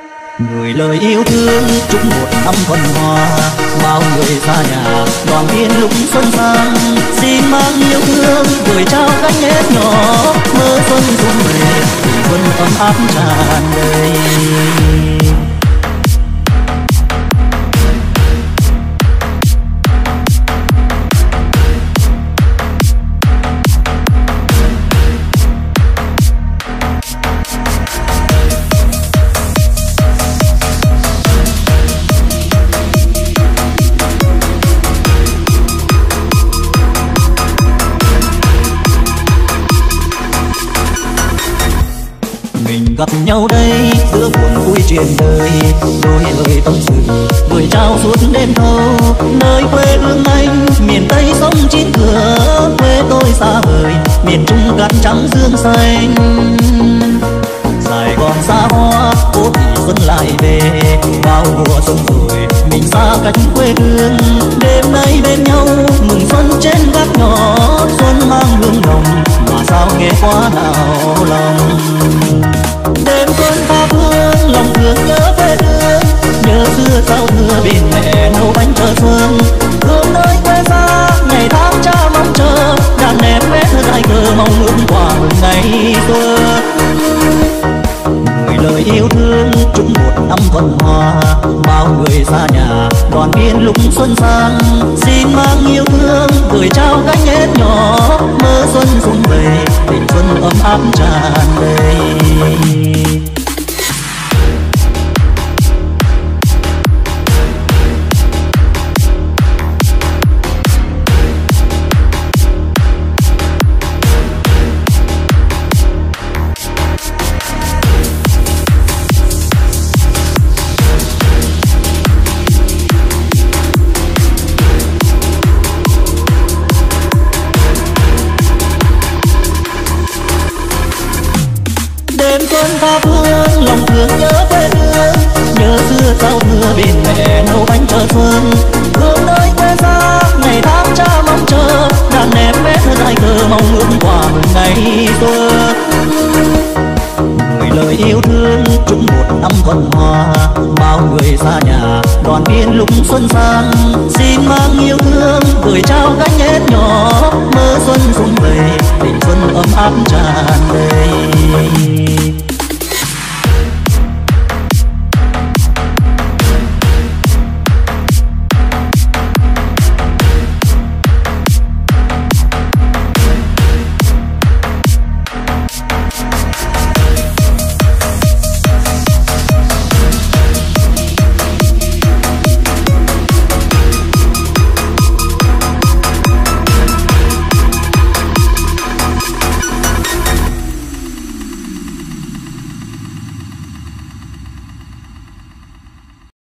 Gửi lời yêu thương chúc một năm thuần hoa, bao người xa nhà đoàn viên lúc xuân sang. Xin mang yêu thương gửi trao cánh nét nhỏ, mơ xuân xuân về tình xuân ấm áp tràn đầy. Gặp nhau đây giữa buồn vui truyền đời, đôi lời tâm sự gửi trao suốt đêm thâu. Nơi quê hương anh miền Tây sông chín cửa, quê tôi xa vời miền Trung cát trắng dương xanh. Sài Gòn xa hoa phố thị xuân lại về, bao mùa xuân rồi mình xa cách quê hương. Đêm nay bên nhau mừng xuân trên gác nhỏ, xuân mang hương nồng mà sao nghe quá nào lòng. Đêm xuân tha phương lòng thương nhớ quê hương, nhớ xưa sao thưa bên mẹ nấu bánh chờ xuân. Hương nơi quê xa ngày tháng cha mong chờ, đàn em bé thơ dài cờ mong ước quà mừng ngày xuân. Gửi lời yêu thương chúc một năm thuần hoa, bao người xa nhà đoàn viên lúc xuân sang. Xin mang yêu thương gửi trao cánh nét nhỏ, mơ xuân xuân về tình xuân ấm áp tràn đầy. Xuân tha phương lòng thương nhớ quê hương, nhớ xưa sao thưa bên mẹ nấu bánh chờ xuân. Hương nơi quê xa ngày tháng cha mong chờ, đàn em bé thơ dài cờ mong ước quà mừng ngày xuân. Gửi lời yêu thương chúc một năm thuần hoa, bao người xa nhà đoàn viên lúc xuân sang. Xin mang yêu thương gửi trao cánh nét nhỏ, mơ xuân xuân về tình xuân ấm áp tràn đầy.